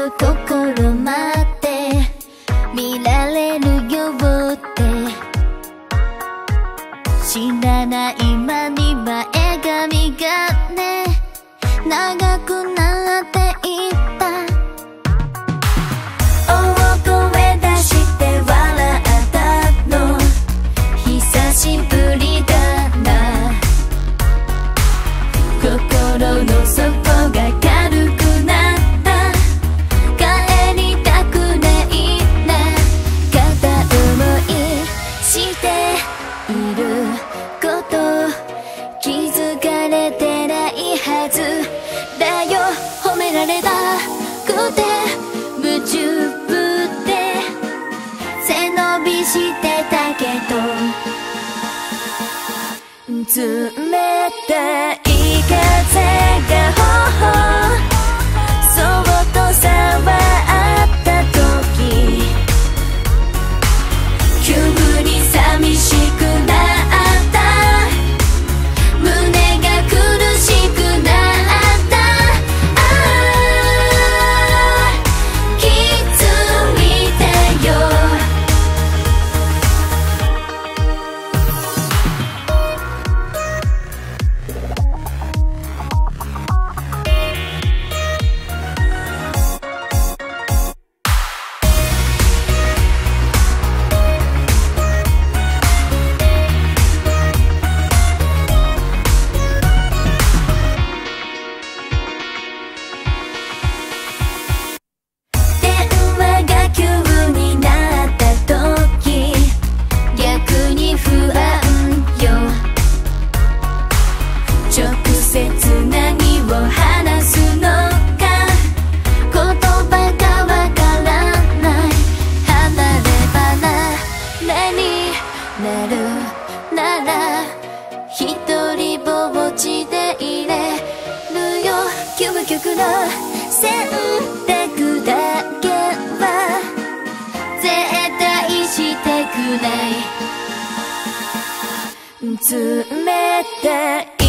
ところまで見られるよって知らない間に前髪がね長くなっていった大声出して笑ったの久しぶりだな心の底が軽くなった帰りたくないな片思いしていること気づかれてないはずだよ褒められたくて夢中ぶって背伸びしてたけど冷たい風が頬そっと触った時急に寂しくなった胸が苦しくなった気づいてよ究極の選択だけは絶対してくない冷たい